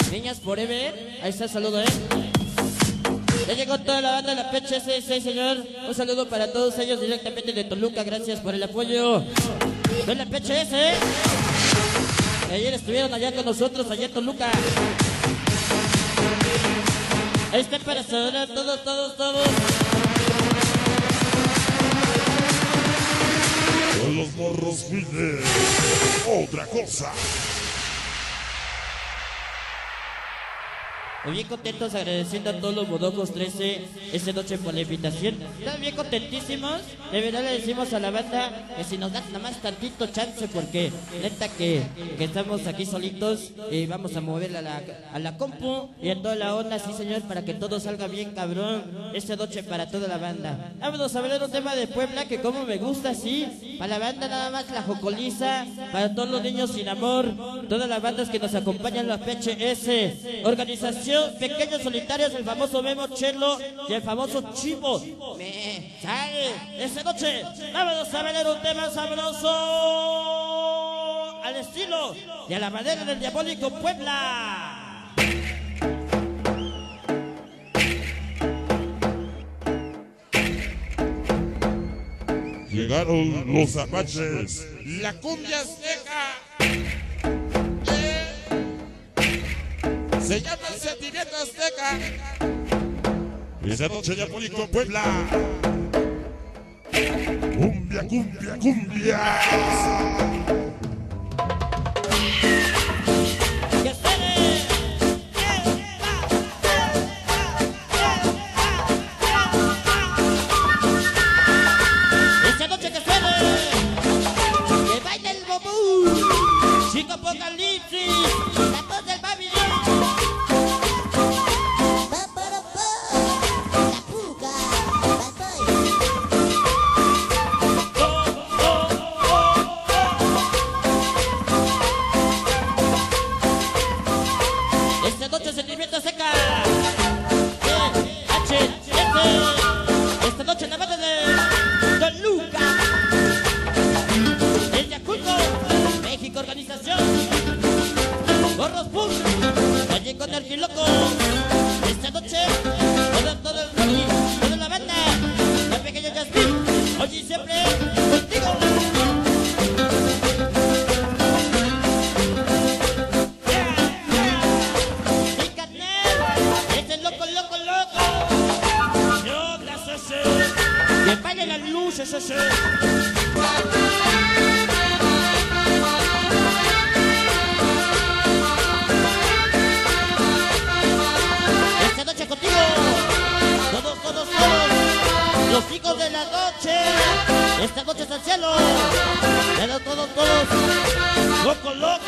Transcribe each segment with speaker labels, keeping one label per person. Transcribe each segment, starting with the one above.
Speaker 1: Niñas Forever, ahí está el saludo, Ya llegó toda la banda de la PHS, señor. Un saludo para todos ellos directamente de Toluca. Gracias por el apoyo de la PHS, Ayer estuvieron allá con nosotros, allá en Toluca. Ahí está para saludar a todos.
Speaker 2: Con los morros pide otra cosa.
Speaker 1: Muy bien contentos, agradeciendo a todos los Bodojos 13 esta noche por la invitación. Estamos bien contentísimos. De verdad le decimos a la banda que si nos dan nada más tantito chance, porque neta que estamos aquí solitos y vamos a mover a la compu y a toda la onda, sí señor, para que todo salga bien cabrón esta noche para toda la banda. Vámonos a ver un tema de Puebla que como me gusta, sí. Para la banda nada más la Jocoliza, para todos los niños sin amor, todas las bandas que nos acompañan, la PHS, organización Pequeños Solitarios, el famoso Memo Chelo y el famoso Chivo. Me sale esta noche. Vámonos a ver un tema sabroso al estilo y a la manera del Diabólico Puebla.
Speaker 2: Llegaron los apaches, la cumbia azteca. Se llama el sentimiento azteca. Esa noche Diabólico Puebla. Cumbia, cumbia, cumbia.
Speaker 1: Esta noche que suene, que baile el bobú, Chico Apocalipsis, la voz del Babilón. Sentimiento seca. Esta noche en la banda de Toluca, el Yaculco, México Organización, Gorros Punk, Valle con el Loco. Esta noche, todo el Rally, toda la banda, la pequeña Jasmine, hoy y siempre contigo. Que baile las luces ese. Esta noche contigo, todos, los hijos de la noche. Esta noche es al cielo, pero todos, locos,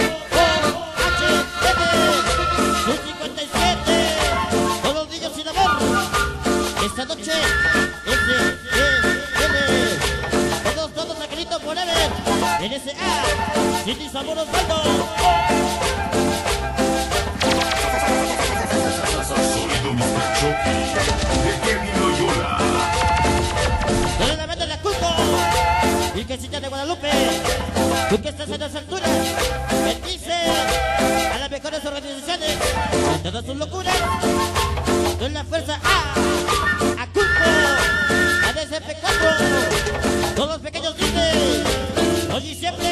Speaker 1: sus 57, todos los niños sin amor. Esta noche, todos Angelito Forever, NSA, Cindy Sabor Osvaldo. Toda la banda de la Cusco, Virgencita de Guadalupe, tú que estás en las alturas, bendice a las mejores organizaciones, en todas sus locuras, tú en la fuerza a Cusco, a DCP4, todos pequeños dices, hoy y siempre.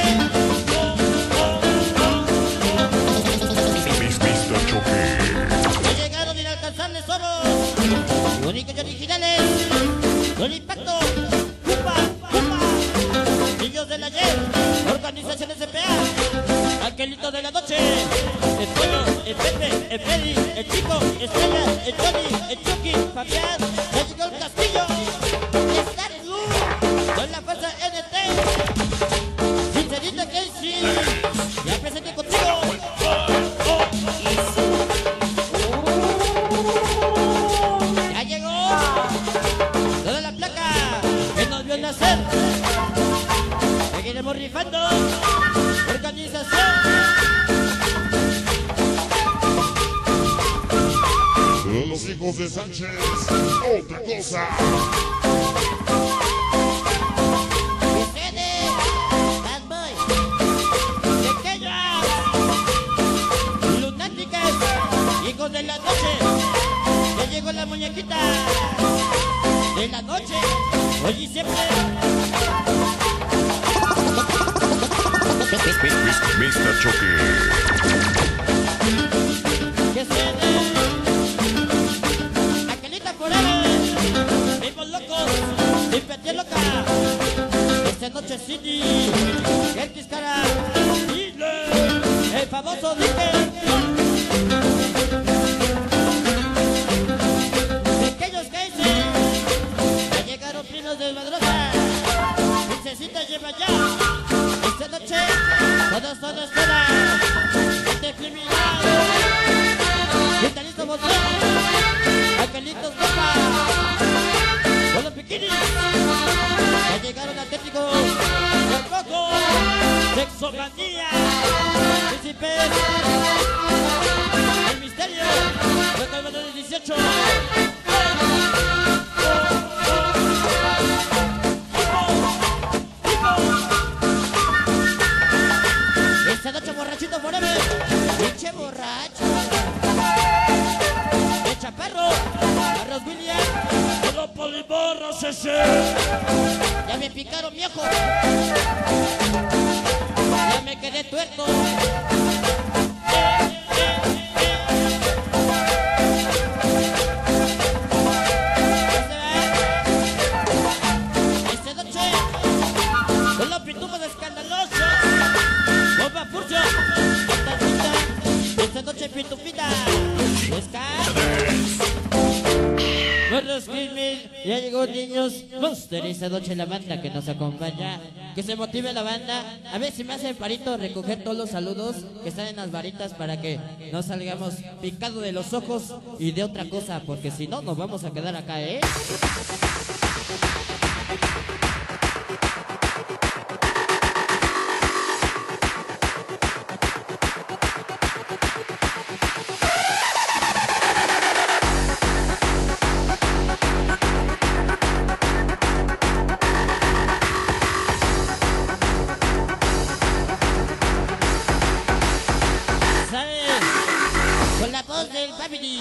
Speaker 1: Ya llegaron inalcanzables solos, únicos y originales, con impacto, Cupa, niños del ayer, organización SPA, Angelito de la noche, el Pollo, el Pepe, el Freddy, el Chico, Estrella, el Johnny, el Chucky, Fabián, ya llegó el Castillo, Star Blue, con la fuerza NT, Sincerita Casey, ya presente contigo. Ya llegó toda la placa que nos vio nacer. Seguiremos rifando. Organización.
Speaker 2: Los hijos de Sánchez, otra cosa.
Speaker 1: Bad Boy, pequeñas, lunáticas, llegó la muñequita de la noche, hoy y siempre.
Speaker 2: Mr. Chucky.
Speaker 1: Que se dé Aquelita forever, vivos locos, sin petir loca. Esta noche Cindy, el Tiscara, el famoso Dique. Pequeños que dicen, ya llegaron primos desmadrosas, princesita lleva ya. Esta noche, todos, todas, este criminal, Vitalito Botón, Aquelitos Copa, con los bikinis, ya llegaron atléticos, el Coco, Sexomanía, Príncipes, el Misterio, los Calvados 18. Esta noche borrachito forever, pinche borracho. El Chaparro, Carlos William,
Speaker 2: Los poliborros ese.
Speaker 1: ya me picaron viejo. Ya me quedé tuerto. Esta noche, con los pitufos escandalosos. Bomba Furcio, esta noche pitufita, Buenos Crimen, ya llegó niños, Monster, esta noche la banda que nos acompaña, que se motive la banda, a ver si me hacen parito recoger todos los saludos que están en las varitas para que no salgamos picados de los ojos y de otra cosa, porque si no nos vamos a quedar acá, ¿eh? Con la voz del Family.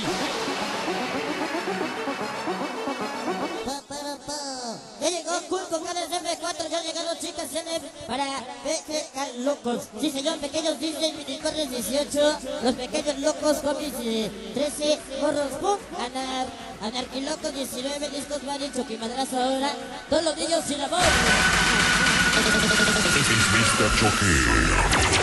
Speaker 3: Ya llegó Cool con KDSM4, ya llegaron chicas CNF para PK Locos. Sí señor, pequeños DJ Minicorres 18, los pequeños locos comis 13, Morros Punk, Anarquilocos 19, Discos Bari, Choquimadrazo ahora, todos los niños sin amor.
Speaker 2: Mr. Chucky.